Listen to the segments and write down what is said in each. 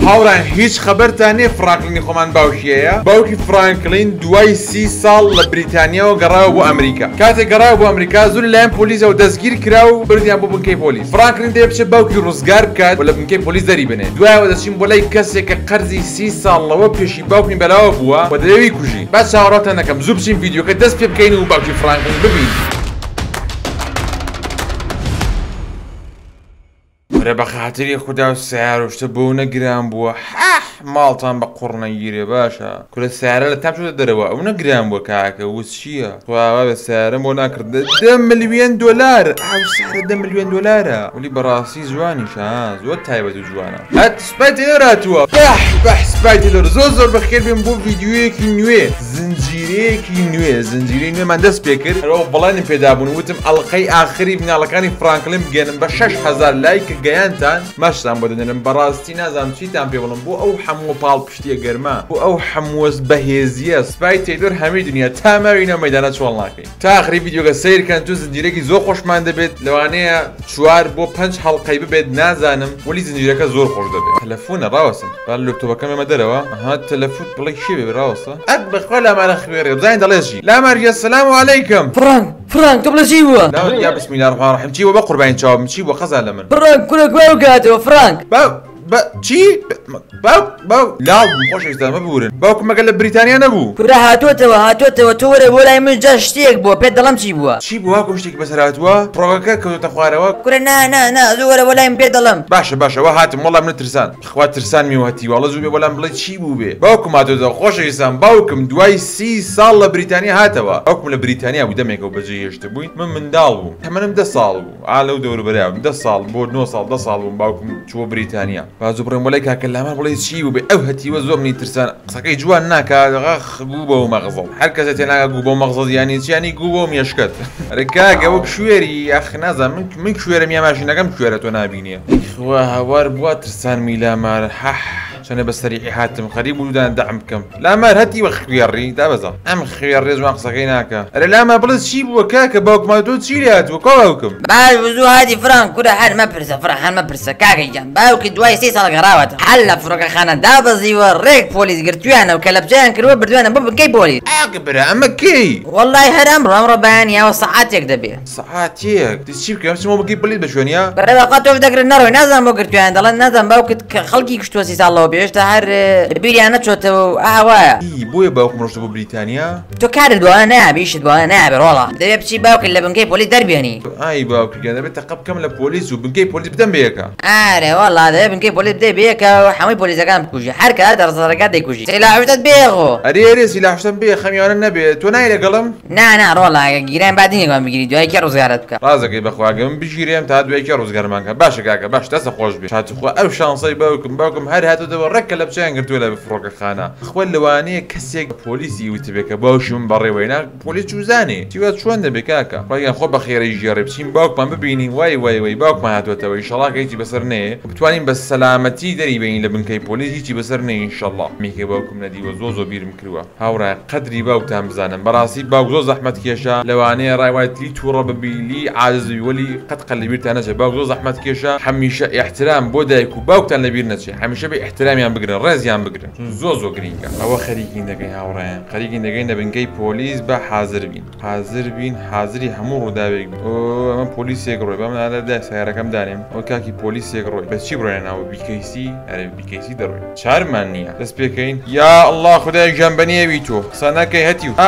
هاوران هیچ خبرتانێ فرانکلینی خۆمان باوکیەیە باوکی فرانکلین دوای 30 ساڵ لە بریتانیاەوە گەڕاوە بۆ ئەمریکا کاتێک گەڕاوە بۆ ئەمریکا زوو لەلایەن پۆلیسەوە دەستگیر کرا و بردیان بۆ بنکەی پۆلیس فرانکلین دەیە بچێت باوکی ڕزگار بکات و لە بنکەی پۆلیس دەری بنێ دوایەوە دەچین بۆ لای کەسێک کە قەرزی 30 ساڵەوە پێشی باوکی بەلاوە بووە و دەیەوی کوژی با چاوەڕاتان نەکەم زوو بچین ڤیدیۆکە دەست پێ بکەین و باوکی فرانکلین ببین وەرە بە خاتری خوددا و سیارۆشتە بۆ نەگران بووە ماڵتان بە قوڕ نەگیرێ باشە کورە سیارە لە تام شدە دەرەوە ئەو نەگران بووە کاکە وس چییە خواوا بە سیارەم بۆ ناکرد 10 ملیۆن دۆلار ئەو سیارە 10 ملیۆن دۆلارە ولی بەڕاستی جوانیشە زۆر تایبەت و جوانە هەت سپای تێلۆر هاتووە بەح سپای تێلۆر زۆر بەخێر بێن بۆ ڤیدیۆیەکی نوێ زنجیرەیەکی نوێ زنجیرەی نوێمان دەست پێ کرد ئەوە بەڵێنم پێدابوون وتم ئەڵقەی ئاخری بناڵەکانی فرانکلین بگەنم بە 6,000 لایک گەیانتان ماشتان بۆ دەدەنم بەڕاستی نازانم چیتان پێ بڵم بۆ ئەو هەموو پاڵ پشتیە گەرما بۆ ئەو هەمووەس بەهێزیە سپای تێلۆر هەمی دنیا تا ماوینە مەدانە چۆڵ ناکەین تا ئاخری ڤیدیۆگە سیرکەن تو زنجیرێکی زۆر خۆشمان دەبێت لەوانەیە 4 بۆ 5 هەڵقەی ببێت نازانم ولی زنجیرەکە زۆر خۆش دەبێت تەلەفۆنە ڕاوەسن با لەپتۆپەکەم ئێمە دەرەوە ئەها تەلەفۆن بڵێ شێ بێ ڕاوەسە ئەک بەخوا لامانە خوێڕێ بزانین دەڵێژی لامەریە سەلام عەلەیکەم فرانک تۆ بڵێ چی بووە؟ یا بسم الله الرحمن الرحیم چی بووە بە قوربانی چاوم چی بووە خەزان لە من فرانک کورە گوێ کاتەوە فرانک چی؟ باو لاو خۆشەویستان مەبورن باوکم مەگەل لە بریتانیا نەبوو کورە هاتووەتەوە تۆ وەرە بۆ لای من جا شتێک بووە پێت دەڵم چی بووە چی بووە کۆم شتێکی بەسەر هاتووە پڕۆگەکە کەوتە خوارەوە کورە نا زوو وەرە بۆ لای من پێت دەڵم باشە وا هاتم وەڵام من ترسان خوا ترسان میوەتی وەڵە زوو بێ بەڵام بڵێ چی بوو بێ باوکم هاتووەتەوە خۆشەویستان باوکم دوای 30 ساڵ لە بریتانیا هاتەوە باوکم لە بریتانیا بوو دەمێکەوە بەجێ هێشتە بووین من منداڵ بوو تەمەنم 10 ساڵ بوو ئالە و دەوروبەریاوم 10 ساڵ بۆ 9 ساڵ 10 ساڵ بووم باوکم چووە بریتانیا بازوو بڕێم وەلای کاکە لامان بڵێ چی بوو بێ ئەو هەتیوە زۆر منی ترسان قسەکەی جوان ناکات گوو بە و مەغزڵ هەر کەسە تێناگە گوو بۆ مەغزڵ یانی چیانی گوو بۆ مێشکەت ئەرە کاکە وەک شوێری ئەخ نازانم من کوێرەم یا ماشینەکەم کوێرە تۆ نابینیە خوا هەوار بووە ترسان میلامار چەنە بە سەریعی هاتم خەریب بوودان دەعم بکەم لامار هەتی وە خوێڕی دابەزە ئەم خوێڕێ جوان قسەکەی ناکە ئەرە لاما بڵێ چی بووە کاکە باوکما تۆ چی لێ هاتووە کۆ باوکم باش بزوو هاتی فرانک کورە هەر مەپرسە فرانک هەر مەپرسە کاکەی جان باوکی دوای 30 ساڵ گەڕاوەتە هەر لە فڕۆکەخانە دابەزیوە ڕێک پۆلیس گرتویانە و کە لە بجیان کردووە بردوانە بۆ بنکەی پۆلیس ئاگە برا ئەمە کەی وەڵڵای هەر ئەمڕۆ بەیانیاوە سەعاتێک دەبێ سەعاتێک چی بکەم چمەوە بگەی پۆلیس بە شوێنیا بەڕێوەقا تۆش دەگرن نەڕۆی نازانم بۆ گرتویان دەڵێن نازانم باوکت کە خەڵکی کشتووە 30 ساڵەوە بێشتا هەر بیریان نەچۆتەوە و ئاوایە بۆیە باوکم ڕۆشتە بۆ بریتانیا تۆ کارت بووە نایابی ئیشت بووە نایابێ ڕۆڵە دەبێ بچی باوکت لە بنکەی پۆلیس دەربێنی ئای باوکی گەن دەبێت تەقە بکەم لە پۆلیس و بنکەی پۆلیس بدەم بەیەکە ئارێ وەڵڵا دەبێ بنکەی پۆلیس بدەی بەیەکە و هەمووی پۆلیسەکان بکوژی هەر کە دەڕزەکات دەیکوژی سیلاحوتت بێغۆ ئەرێ سیلاحشتم بێ خەمیانە نەبێت تۆ نای لەگەڵم نا ڕۆڵا گیران بادینێکمان بگیری دوای کە ڕزگارت بکە ڕازەکەی بەخواگەم بژیرێم تا دوای کە ڕزگارمانکە باشە کاکە باش دەستە خۆش بێ هاتوخوا ئەو شانسەی باوکم هەر هاتووەوە ڕێککە لە بچیان گرتووە لە فڕۆکەخانە خۆ لەوانەیە کەسێک پۆلیسی وتبێکە باوشی من بەڕێوەینا پۆلیس جوزانێ چیوە چۆن دەبێ کاکە خۆیان خۆ بە خێرەی ژێڕێ بچین باوکمان ببینین وای باوکمان هاتوێتەوە ئینشەڵا هیچی بەسەر نەیە بتوانین بە سەلامەتی دەریبین لە بنکەی پۆلیس هیچی بەسەر نەیە ئینشەڵا میکە باوکم نەدیوە زۆ بیرم کردووە هاوڕای قەدری باوکتان بزانم بەڕاستی باوک زۆر زەحمەت کێشە لەوانەیە ڕایوایەتی تووڕە ببیلی عاجزی وەلی قەت قەلبیرتان نەچێت باوک زۆر زەحمەت کێشە هەمیشە احترام بۆ دایک و باوکتان لەبیر نەچێت هەمیشە بە احترامیان بگرن ڕێزیان بگرن زۆر گرینگە ئەوە خەریکین دەگەین هاوڕێیان خەریکین دەگەین لە بنکەی پۆلیس بە حازر بین حازری هەموو ڕووداوێک بین ئەمە پۆلیسێک ڕۆی بە مندا سیارەکەم دانێم ئەو کاکی پۆلیسێک ڕۆی بە چی بڕۆیان ناوە بیکەیسی ئەرە بیکەیسی دەڕۆی چارمان نییە دەست پێکەین یا ئەڵڵا خدای گەمبەنیەوی تۆ قسە نەکەی هەتی و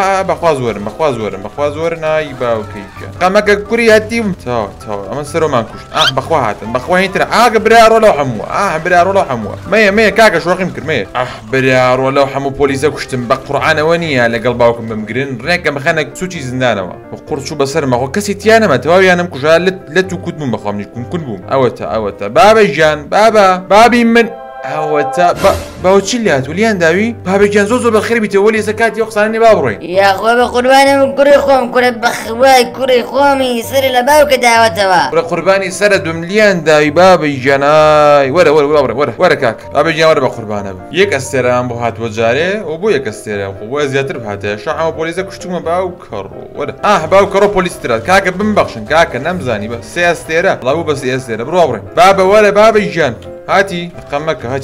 بەخوا زۆرن نایی باوکەیکە قەمەکە کوری هەتیم تاوە ئەمە سەرۆمان کوشت بەخوا هاتن بەخوا هیترە ئاگە برارۆ لەو هەمووە مەیە کاکە شۆقیم کرد مەیە برارۆ لەو هەموو پۆلیسە کوشتم بە قورعانەوە نییە لەگەڵ باوکم بمگرن ڕێکە بخەنە سوچی زندانەوە قورچوو بەسەرمەخۆ کەسی تیانەمە تەواویانم کوژا لە تو کوت بووم بەخوام کون بووم ئەوەتە بابە ژیان بابی من ئەوەتە باوچی لات ولیان داوی بابێکیان زۆر بەخێر بیتەوە وەلی ئێستا کاتی ئەو قسانەی با بڕۆین یاخوا بە قوربانم کوڕی خۆم کورە بەخوای کوڕی خۆمی سەر لە باوکە داوەتەوە وەرە قوربانی سەرە دوملیان داوی بابی ژیانای وەرە کاک بابی ژیان وەرە بە قوربانە بوو یەک ئەستێرەیان بۆ هاتووە جارێ و بۆ یەک ئەستێرە بۆ زیاتر بهاتەیە شە هەموو پۆلیسە کوشتومە باوکەڕۆ وەرە باوکەڕۆ پۆلیسترات کاکە بمبەخشن کاکە نەمزانی بە سێ ئەستێرە بڵاو بە سێ ئەستێرە بڕۆ بڕێن بابە وەرە بابی ژیان هاتي تقمك هاتي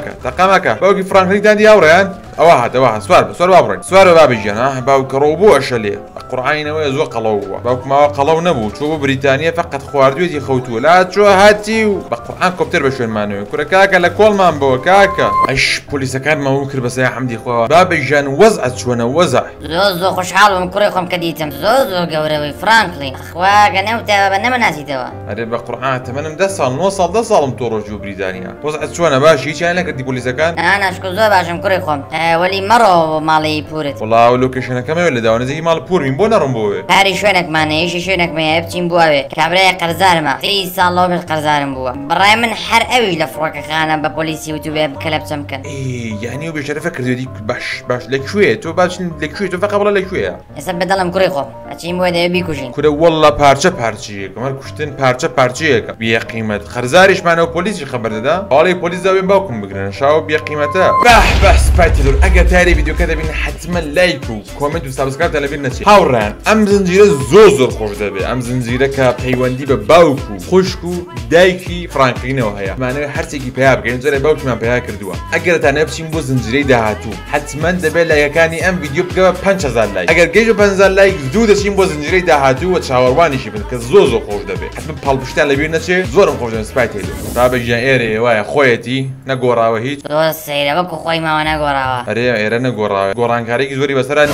تقمك باوكي فرانكلين تاندي هاوريان واحد سوار بابرين سوار بابجان باوك روبو اشلي قرعين ويزو قلوه باوك ما قلو نبو شوفوا بريطانيا فقط خواردويتي خوتو لا شو هاتي بقرعان كوبتر بشوين مانو كورا كاكا لكول مان بو كاكا ايش بوليس كان ما ممكن بس يا حمدي خوا بابجان وزعت شو انا وزع زوزو خوشحال ومكريكم كديتم زوزو قوري فرانكلين اخوا قنوتا بنما ناسي توا اري بقرعان تمنم دسال نوصل دسال متورجو بريطانيا وزعت شو انا باشي كان لك دي بوليس كان انا شكو زو باش مكريكم ولي مرو مالي بورت والله ولوكيشن كما ولا داون زي مال بور من بونا رمبوه هاري شوينك ماني ايش شوينك ما بتشين بوابي كابري قرزار ما في صالو بالقرزار بوا براي من حر قوي لفروك خانه ببوليسي وتوبي بكلب سمكن ايه يعني وبيشرفك ديك باش لك شويه تو باش لك شويه تو فقط والله لك شويه يسبب دلم كريخو اتشين بوا ده بيكوشين كده والله بارچه كمان كشتن بارچه بي قيمه خرزاريش معنا بوليس خبر ده والله بوليس ده وين باكم بقرن شاو بي قيمته بس بايتلور اجا تاري فيديو كذا بين حتما لايك وكومنت وسبسكرايب على بينا شي هاوران ام زنجيره زوزر خوش دبي ام زنجيره كبيوندي بباوكو خوشكو دايكي فرانكلين وهيا معناه هرسيكي بها بكين زري باوكو ما بها كردوا اگر تا نفسين بو زنجيره دهاتو حتما دبي لايكاني ام فيديو بقى 5000 لايك اگر جيجو 5000 لايك زود شين بو زنجيره دهاتو وتشاورواني شي بك زوزو خوش دبي حتما بالبشتا على بينا شي زورم خوش سبايتلو بابا جان ايري واي خويتي نغوراوه هيك سيرا بكو خوي ما وانا غوراوه اري ايرنا غورانكاري زوري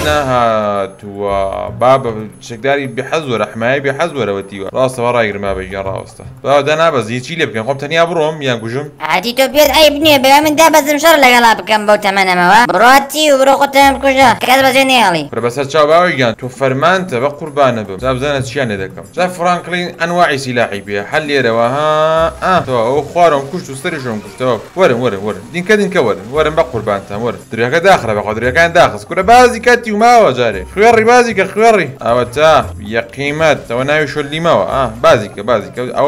بسرنا تو بابا شكداري بحزور حماي بحزور وتيوا راس وراي ما بيجي راسته بعد انا بزي شي لي بكم تاني بروم يا كوجم عادي تو بيد اي بني بلا من ده بس مشر لقلا بكم بو تمنى ما بروتي وبروقتم كوجا كذا بجنيالي بس تشاو باوي تو فرمانت بقربان ب زاب زانت شيان دكم شاف فرانكلين انواع سلاحي بها حل يرواها تو خوارم كشتو سريشون كشتو ورن دين كدين ورن بقربان ورن دريا داخله بقدر كان داخل كل بازي كاتي وما وجاري خيري بازيك خيري او تا يا قيمات وانا يشو اللي ما بازيك او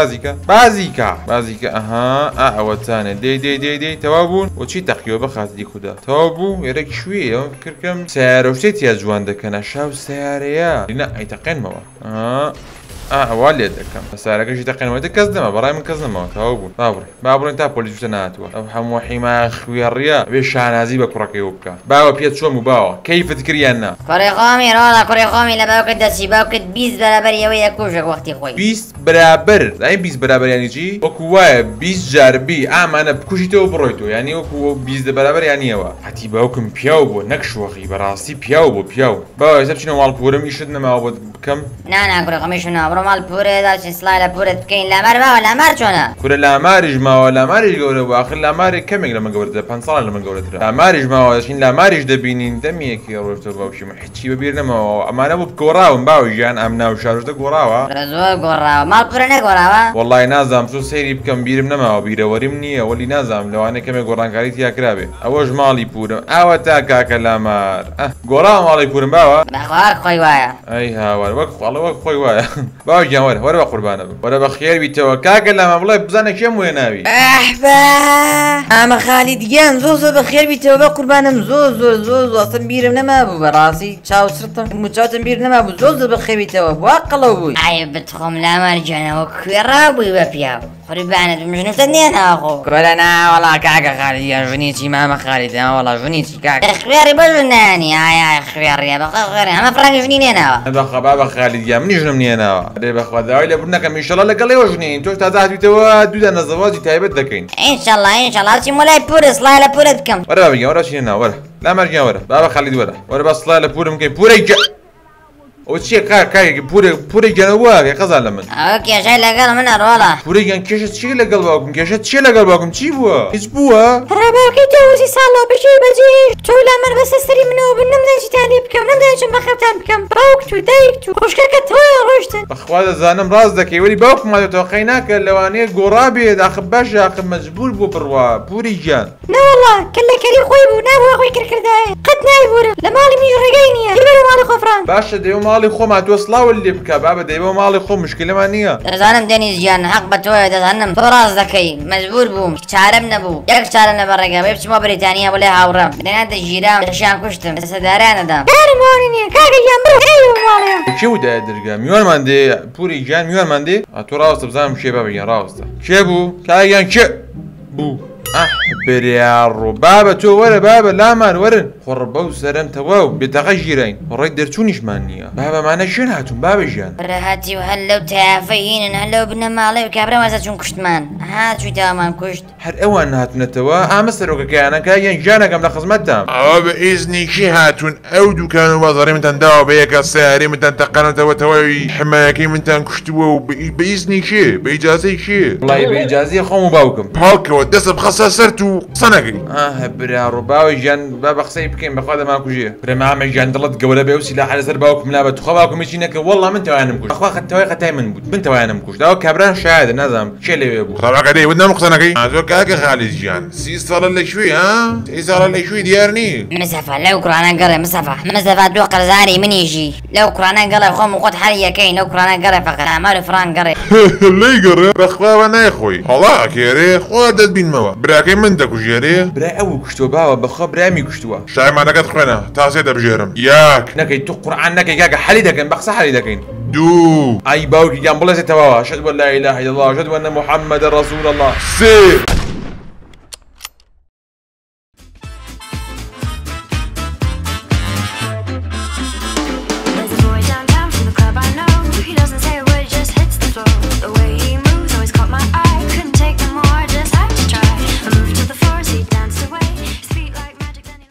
بازيك او تاني دي توابون وشي تخيو بخات دي خدا توابو يرك شويه كركم سعر وشتي يا جوان دكنا شاو سعريا لا يتقن ما والي دكم سعرك شي تقن ما تكزدم براي من كزدم توابو بابر انت بوليس تناتوا او حمو حما خويريا بيشان هذي بكركيوبكا باو بيت شو مباو كيف تكريانا كوريخومي رولا كوريخومي لباوك دسي باوك بيس برابر يوي كوجك وقتي خوي بيس برابر اي بيس برابر يعني جي اوكو بيس جاربي انا بكوشيتو برويتو يعني اوكو بيس برابر يعني يوا حتي باوكم بياو نكشو اخي براسي بياو باو حسب شنو مال بورم يشدنا ما بكم نا كوريخومي شنو برمال بوري داش سلايلا بوري كاين لا مر ولا مر شنو كل لا مارج ما ولا مارج قولوا واخر لا مارج كم لما قولت 5 لما قولت لا مارج ما شين لا مارج دبينين دميك يا روتو باوشي ما حتي ببيرنا ما انا ابو بكوراو باو جان امنا وشارج دغوراوا رزو غوراوا مال بوري غوراوا والله نازم سو سيري بكم بيرم نما بيره ورمني ولي نازم لو انا كم غوران كاريتي يا كرابي اوج مالي بورم او تاكا كلامار غورا مالي بورم باوا باخوار خوي وايا اي ها وقف والله وقف خوي وايا باو جان ورا قربانه ورا بخير بيتو كاكا لما والله بزنك شم ويناوي احبا اما خالد جان زوزو بخير بيتو قربانم زوزو اصلا بيرم نما ابو براسي شاو سرطم مجاتم بيرم نما ابو زوزو بخير بيتو واقلو بوي عيبتهم لا مرجنا وكرابوي بفياو قربانة مش نفتنين اخو كلنا والله كاكا خالد يا فينيتي ماما خالد والله فينيتي كاكا اخوياري بجناني يا اخوياري يا بخير انا فرانك فيني انا بابا خالد يا مني جنم مني انا بخوا داوي لبنك ان شاء الله لقى لي وجني انتو تازات بتوا دودنا زواجي تايبت دكين ان شاء الله هرشي مولاي بورس لا بورد كم ورا بابا ورا شينا ورا لا مرجع ورا بابا خالد ورا بس لا بور ممكن بوري وشي كاي بوري جنوا يا قزا لمن اوكي شاي لقال من والله بوري جن كشت شي لقلبكم كشت شي لقلبكم تشي بوا اسبوع رباكي توزي صالو بجي تو لا من بس استري منو بنمدن شي تاني بكم نمدن شي بخفتان بكم باوك تو دايك تو خوش كاكا توي روشتن اخوات زانم راس دكي ولي باوك ما توقيناك اللوانيه قرابي اخ باشا اخ مجبور بو بروا بوري جان لا والله كلا كلي خوي بو نابو اخوي كركرداي قد نايبور لمالي ميجو رقينيا يبلو مالي خفران باشا ديو مالي خو ما توصلاو اللي بكى بابا ديو مالي خو مشكله مانيه زانم دنيز جان حق بتوي زانم فراس ذكي مجبور بو شاربنا بو ياك شاربنا برقه بيبش ما بريطانيا ولا هاورام بدنا الجيران شان كشتم سداران دام دارموني كاكا جنبو ايوه مالي شو ده درجه ميون ماندي بوري جان ميون ماندي اتو راوست بزام شي بابا جان راوست شبو كايان شي بريارو بابا تو ورا بابا لا مان ورن خربو سرم تواو بتغجرين وريد درتونيش مانيا بابا معنا شن هاتون بابا جان رهاتي وهلو تافين هلو بنا مالي وكابرا ما ساتشون كشتمان هات شو تامان كشت هر اوان هاتون توا امسروك كانا كاين جانا قبل خزمتهم بإذني شي هاتون او كانوا بازاري من داو بيك ساري من تقنوا توا حماكي من كشتوا بإذني شي بإجازي شي والله بإجازي خوم باوكم هاك ودس بخساسرتو صنقي بريارو باوي جان بابا خسي بكين بخاذ ماكو جي بري ما جان دلت قوله بيو سلاح على سر باوكم لا بتخواكم يجينك والله من توانم كوش اخوا خدتوي خدتاي من بود من توانم كوش داو كبران شهاده نظام شي اللي يبو طبعا قدي ودنا مقصنقي هذوك هاك خالد جان صار لك شوي ها صار لك شوي ديارني مسافة لو قرانا قرا مسافة دو قرزاني من يجي لو قرانا قرا خو مقود حاليا كاين لو قرانا قرا فقط اعمال فران قرا اللي قرا رخوا انا يا اخوي والله كيري خودت بين موا براكي من دك وجيري برا او كشتو بابا بخا برامي كشتوا شاي ما نقد خوينا تاسي بجيرم ياك نكي تقرا نكي كاكا حليدك بخص حليدك دو اي باوكي جنب الله توا اشهد ان لا اله الا الله اشهد ان محمد رسول الله سي